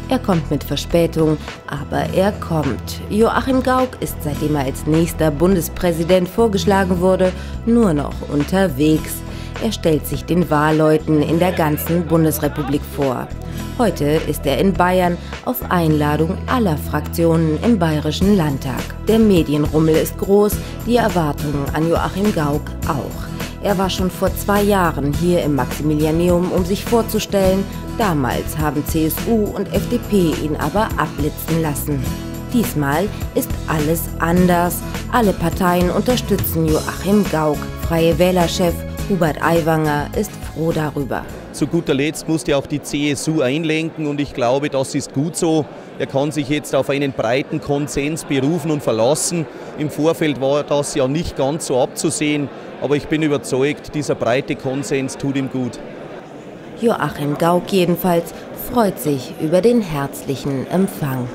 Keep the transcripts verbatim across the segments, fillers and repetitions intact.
Er kommt mit Verspätung, aber er kommt. Joachim Gauck ist, seitdem er als nächster Bundespräsident vorgeschlagen wurde, nur noch unterwegs. Er stellt sich den Wahlleuten in der ganzen Bundesrepublik vor. Heute ist er in Bayern auf Einladung aller Fraktionen im Bayerischen Landtag. Der Medienrummel ist groß, die Erwartungen an Joachim Gauck auch. Er war schon vor zwei Jahren hier im Maximilianeum, um sich vorzustellen. Damals haben C S U und F D P ihn aber abblitzen lassen. Diesmal ist alles anders. Alle Parteien unterstützen Joachim Gauck. Freie Wählerchef Hubert Aiwanger ist froh darüber. Zu guter Letzt musste auch die C S U einlenken und ich glaube, das ist gut so. Er kann sich jetzt auf einen breiten Konsens berufen und verlassen. Im Vorfeld war das ja nicht ganz so abzusehen, aber ich bin überzeugt, dieser breite Konsens tut ihm gut. Joachim Gauck jedenfalls freut sich über den herzlichen Empfang.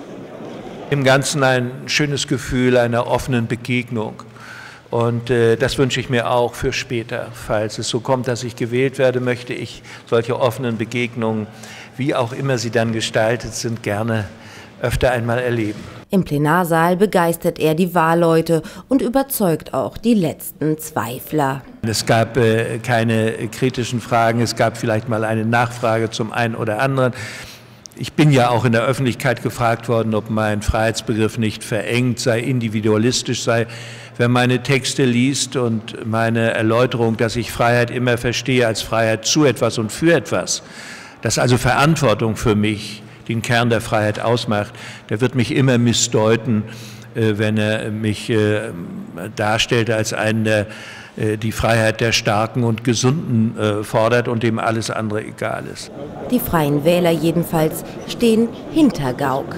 Im Ganzen ein schönes Gefühl einer offenen Begegnung. Und äh, das wünsche ich mir auch für später. Falls es so kommt, dass ich gewählt werde, möchte ich solche offenen Begegnungen, wie auch immer sie dann gestaltet sind, gerne öfter einmal erleben. Im Plenarsaal begeistert er die Wahlleute und überzeugt auch die letzten Zweifler. Es gab äh, keine kritischen Fragen, es gab vielleicht mal eine Nachfrage zum einen oder anderen. Ich bin ja auch in der Öffentlichkeit gefragt worden, ob mein Freiheitsbegriff nicht verengt sei, individualistisch sei. Wer meine Texte liest und meine Erläuterung, dass ich Freiheit immer verstehe als Freiheit zu etwas und für etwas, dass also Verantwortung für mich den Kern der Freiheit ausmacht, der wird mich immer missdeuten, wenn er mich darstellt als einen, der die Freiheit der Starken und Gesunden fordert und dem alles andere egal ist. Die Freien Wähler jedenfalls stehen hinter Gauck.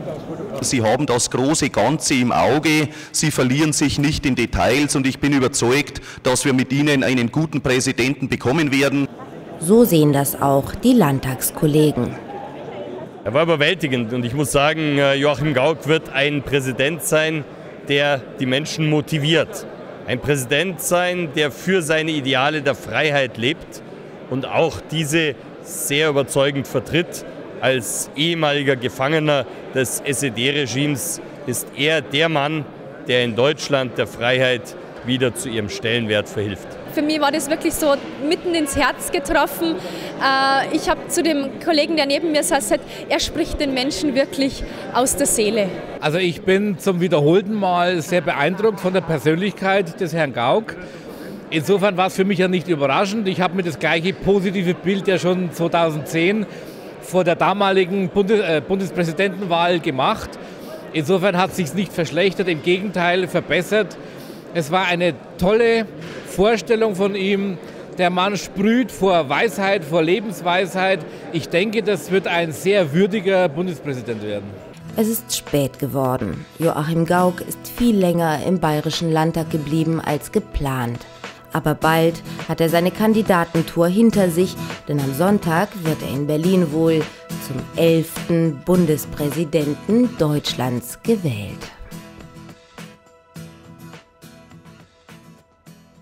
Sie haben das große Ganze im Auge, Sie verlieren sich nicht in Details und ich bin überzeugt, dass wir mit Ihnen einen guten Präsidenten bekommen werden. So sehen das auch die Landtagskollegen. Er war überwältigend und ich muss sagen, Joachim Gauck wird ein Präsident sein, der die Menschen motiviert. Ein Präsident sein, der für seine Ideale der Freiheit lebt und auch diese sehr überzeugend vertritt. Als ehemaliger Gefangener des S E D-Regimes ist er der Mann, der in Deutschland der Freiheit wieder zu ihrem Stellenwert verhilft. Für mich war das wirklich so mitten ins Herz getroffen. Ich habe zu dem Kollegen, der neben mir saß, gesagt, er spricht den Menschen wirklich aus der Seele. Also ich bin zum wiederholten Mal sehr beeindruckt von der Persönlichkeit des Herrn Gauck. Insofern war es für mich ja nicht überraschend. Ich habe mir das gleiche positive Bild ja schon zweitausendzehn vor der damaligen Bundes äh, Bundespräsidentenwahl gemacht. Insofern hat es sich nicht verschlechtert, im Gegenteil verbessert. Es war eine tolle Vorstellung von ihm. Der Mann sprüht vor Weisheit, vor Lebensweisheit. Ich denke, das wird ein sehr würdiger Bundespräsident werden. Es ist spät geworden. Joachim Gauck ist viel länger im Bayerischen Landtag geblieben als geplant. Aber bald hat er seine Kandidatentour hinter sich, denn am Sonntag wird er in Berlin wohl zum elften Bundespräsidenten Deutschlands gewählt.